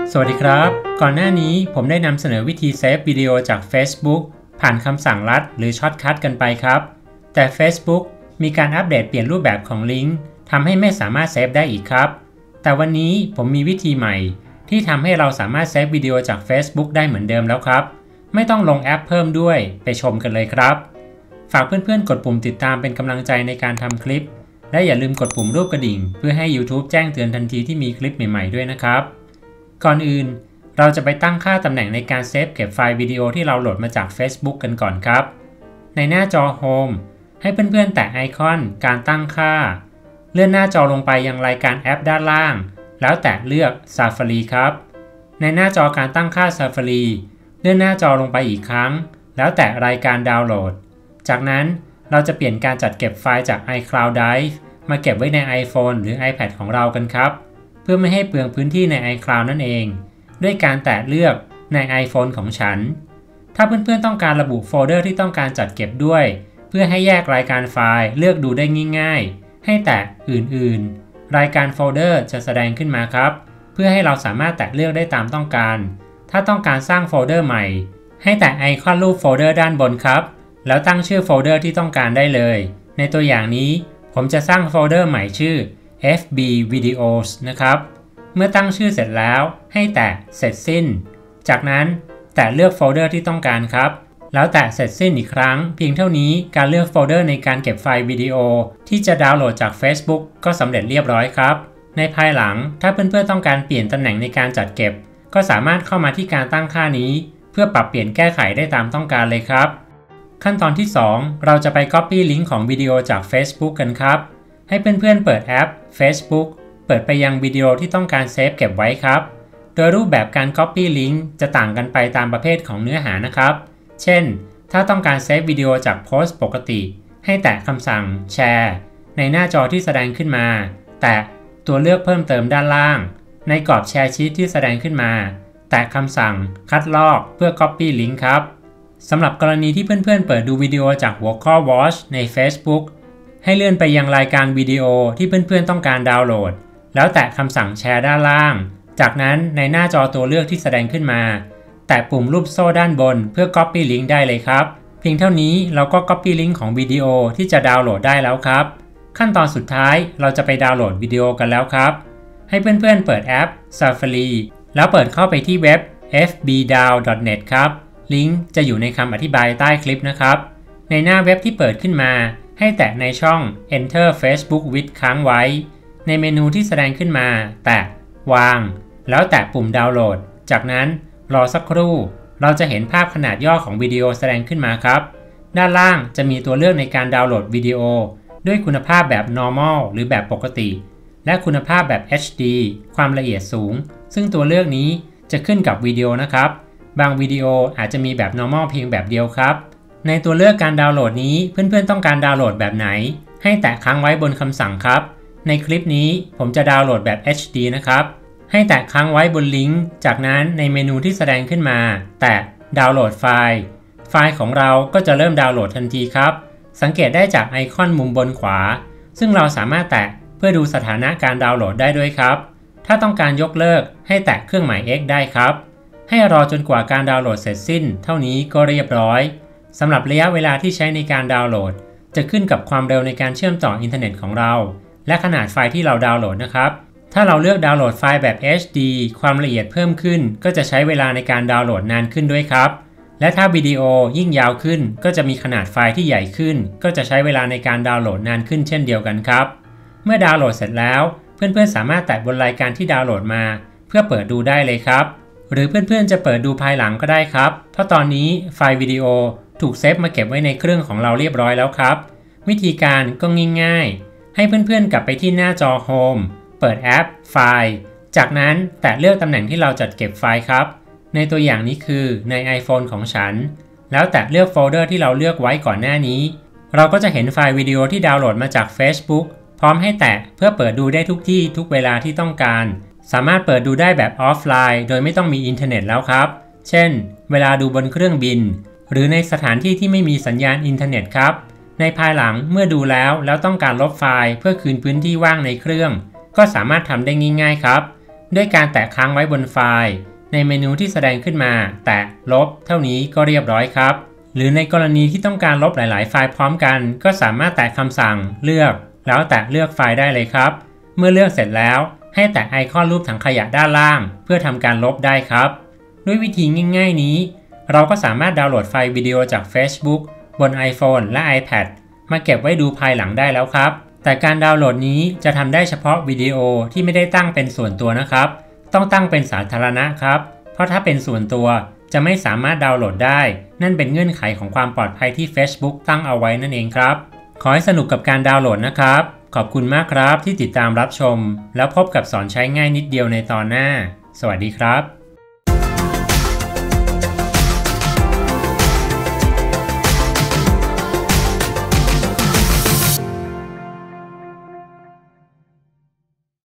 สวัสดีครับก่อนหน้านี้ผมได้นำเสนอวิธีเซฟวิดีโอจาก Facebook ผ่านคำสั่งลัดหรือช็อตคัทกันไปครับแต่ Facebook มีการอัปเดตเปลี่ยนรูปแบบของลิงก์ทำให้ไม่สามารถเซฟได้อีกครับแต่วันนี้ผมมีวิธีใหม่ที่ทำให้เราสามารถเซฟวิดีโอจาก Facebook ได้เหมือนเดิมแล้วครับไม่ต้องลงแอปเพิ่มด้วยไปชมกันเลยครับฝากเพื่อนๆกดปุ่มติดตามเป็นกำลังใจในการทำคลิปและอย่าลืมกดปุ่มรูปกระดิ่งเพื่อให้ YouTube แจ้งเตือนทันทีที่มีคลิปใหม่ๆด้วยนะครับก่อนอื่นเราจะไปตั้งค่าตำแหน่งในการเซฟเก็บไฟล์วิดีโอที่เราโหลดมาจาก Facebook กันก่อนครับในหน้าจอ Home ให้เพื่อนๆแตะไอคอนการตั้งค่าเลื่อนหน้าจอลงไปยังรายการแอปด้านล่างแล้วแตะเลือก Safari ครับในหน้าจอการตั้งค่า Safari เลื่อนหน้าจอลงไปอีกครั้งแล้วแตะรายการดาวน์โหลดจากนั้นเราจะเปลี่ยนการจัดเก็บไฟล์จาก iCloud Drive มาเก็บไว้ใน iPhone หรือ iPad ของเรากันครับเพื่อไม่ให้เปลืองพื้นที่ใน iCloud นั่นเองด้วยการแตะเลือกใน iPhone ของฉันถ้าเพื่อนๆต้องการระบุโฟลเดอร์ที่ต้องการจัดเก็บด้วยเพื่อให้แยกรายการไฟล์เลือกดูได้ง่ายๆให้แตะอื่นๆรายการโฟลเดอร์จะแสดงขึ้นมาครับเพื่อให้เราสามารถแตะเลือกได้ตามต้องการถ้าต้องการสร้างโฟลเดอร์ใหม่ให้แตะไอคอนรูปโฟลเดอร์ด้านบนครับแล้วตั้งชื่อโฟลเดอร์ที่ต้องการได้เลยในตัวอย่างนี้ผมจะสร้างโฟลเดอร์ใหม่ชื่อ FB Videos นะครับเมื่อตั้งชื่อเสร็จแล้วให้แตะเสร็จสิ้นจากนั้นแตะเลือกโฟลเดอร์ที่ต้องการครับแล้วแตะเสร็จสิ้นอีกครั้งเพียงเท่านี้การเลือกโฟลเดอร์ในการเก็บไฟล์วิดีโอที่จะดาวน์โหลดจาก Facebook ก็สำเร็จเรียบร้อยครับในภายหลังถ้าเพื่อนๆต้องการเปลี่ยนตำแหน่งในการจัดเก็บก็สามารถเข้ามาที่การตั้งค่านี้เพื่อปรับเปลี่ยนแก้ไขได้ตามต้องการเลยครับขั้นตอนที่ 2เราจะไป Copy ลิงก์ของวิดีโอจาก Facebook กันครับให้เพื่อนๆเปิดแอป Facebookเปิดไปยังวิดีโอที่ต้องการเซฟเก็บไว้ครับโดยรูปแบบการ Copy Link จะต่างกันไปตามประเภทของเนื้อหานะครับเช่นถ้าต้องการเซฟวิดีโอจากโพสต์ปกติให้แตะคำสั่งแชร์ในหน้าจอที่แสดงขึ้นมาแตะตัวเลือกเพิ่มเติมด้านล่างในกรอบแชร์ชีทที่แสดงขึ้นมาแตะคำสั่งคัดลอกเพื่อ Copy Link ครับสำหรับกรณีที่เพื่อนๆเปิดดูวิดีโอจากหัวข้อ Watch ใน Facebook ให้เลื่อนไปยังรายการวิดีโอที่เพื่อนๆต้องการดาวน์โหลดแล้วแตะคำสั่งแชร์ด้านล่างจากนั้นในหน้าจอตัวเลือกที่แสดงขึ้นมาแตะปุ่มรูปโซ่ด้านบนเพื่อ Copy Link ได้เลยครับเพียงเท่านี้เราก็ Copy Link ของวิดีโอที่จะดาวน์โหลดได้แล้วครับขั้นตอนสุดท้ายเราจะไปดาวน์โหลดวิดีโอกันแล้วครับให้เพื่อนๆเปิดแอป Safari แล้วเปิดเข้าไปที่เว็บ fbdown.net ครับลิงก์จะอยู่ในคำอธิบายใต้คลิปนะครับในหน้าเว็บที่เปิดขึ้นมาให้แตะในช่อง Enter Facebook with ค้างไว้ในเมนูที่แสดงขึ้นมาแตะวางแล้วแตะปุ่มดาวน์โหลดจากนั้นรอสักครู่เราจะเห็นภาพขนาดย่อของวิดีโอแสดงขึ้นมาครับด้านล่างจะมีตัวเลือกในการดาวน์โหลดวิดีโอด้วยคุณภาพแบบ normal หรือแบบปกติและคุณภาพแบบ HD ความละเอียดสูงซึ่งตัวเลือกนี้จะขึ้นกับวิดีโอนะครับบางวิดีโออาจจะมีแบบ normal เพียงแบบเดียวครับในตัวเลือกการดาวน์โหลดนี้เพื่อนๆต้องการดาวน์โหลดแบบไหนให้แตะค้างไว้บนคำสั่งครับในคลิปนี้ผมจะดาวน์โหลดแบบ HD นะครับให้แตะค้างไว้บนลิงก์จากนั้นในเมนูที่แสดงขึ้นมาแตะดาวน์โหลดไฟล์ของเราก็จะเริ่มดาวน์โหลดทันทีครับสังเกตได้จากไอคอนมุมบนขวาซึ่งเราสามารถแตะเพื่อดูสถานะการดาวน์โหลดได้ด้วยครับถ้าต้องการยกเลิกให้แตะเครื่องหมาย X ได้ครับให้รอจนกว่าการดาวน์โหลดเสร็จสิ้นเท่านี้ก็เรียบร้อยสำหรับระยะเวลาที่ใช้ในการดาวน์โหลดจะขึ้นกับความเร็วในการเชื่อมต่ออินเทอร์เน็ตของเราและขนาดไฟล์ที่เราดาวน์โหลดนะครับถ้าเราเลือกดาวน์โหลดไฟล์แบบ HD ความละเอียดเพิ่มขึ้นก็จะใช้เวลาในการดาวน์โหลดนานขึ้นด้วยครับและถ้าวิดีโอยิ่งยาวขึ้นก็จะมีขนาดไฟล์ที่ใหญ่ขึ้นก็จะใช้เวลาในการดาวน์โหลดนานขึ้นเช่นเดียวกันครับเมื่อดาวน์โหลดเสร็จแล้วเพื่อนๆสามารถแตะบนรายการที่ดาวน์โหลดมาเพื่อเปิดดูได้เลยครับหรือเพื่อนๆจะเปิดดูภายหลังก็ได้ครับเพราะตอนนี้ไฟล์วิดีโอถูกเซฟมาเก็บไว้ในเครื่องของเราเรียบร้อยแล้วครับวิธีการก็ง่ายๆให้เพื่อนๆกลับไปที่หน้าจอ Home เปิดแอปไฟล์จากนั้นแตะเลือกตำแหน่งที่เราจัดเก็บไฟล์ครับในตัวอย่างนี้คือใน iPhone ของฉันแล้วแตะเลือกโฟลเดอร์ที่เราเลือกไว้ก่อนหน้านี้เราก็จะเห็นไฟล์วิดีโอที่ดาวน์โหลดมาจาก Facebook พร้อมให้แตะเพื่อเปิดดูได้ทุกที่ทุกเวลาที่ต้องการสามารถเปิดดูได้แบบออฟไลน์โดยไม่ต้องมีอินเทอร์เน็ตแล้วครับเช่นเวลาดูบนเครื่องบินหรือในสถานที่ที่ไม่มีสัญญาณอินเทอร์เน็ตครับในภายหลังเมื่อดูแล้วต้องการลบไฟล์เพื่อคืนพื้นที่ว่างในเครื่องก็สามารถทำได้ง่ายๆครับด้วยการแตะค้างไว้บนไฟล์ในเมนูที่แสดงขึ้นมาแตะลบเท่านี้ก็เรียบร้อยครับหรือในกรณีที่ต้องการลบหลายๆไฟล์พร้อมกันก็สามารถแตะคำสั่งเลือกแล้วแตะเลือกไฟล์ได้เลยครับเมื่อเลือกเสร็จแล้วให้แตะไอคอนรูปถังขยะด้านล่างเพื่อทำการลบได้ครับด้วยวิธีง่ายๆนี้เราก็สามารถดาวน์โหลดไฟล์วิดีโอจาก Facebook บน iPhone และ iPad มาเก็บไว้ดูภายหลังได้แล้วครับแต่การดาวน์โหลดนี้จะทำได้เฉพาะวิดีโอที่ไม่ได้ตั้งเป็นส่วนตัวนะครับต้องตั้งเป็นสาธารณะครับเพราะถ้าเป็นส่วนตัวจะไม่สามารถดาวน์โหลดได้นั่นเป็นเงื่อนไขของความปลอดภัยที่ Facebook ตั้งเอาไว้นั่นเองครับขอให้สนุกกับการดาวน์โหลดนะครับขอบคุณมากครับที่ติดตามรับชมแล้วพบกับสอนใช้ง่ายนิดเดียวในตอนหน้าสวัสดีครับ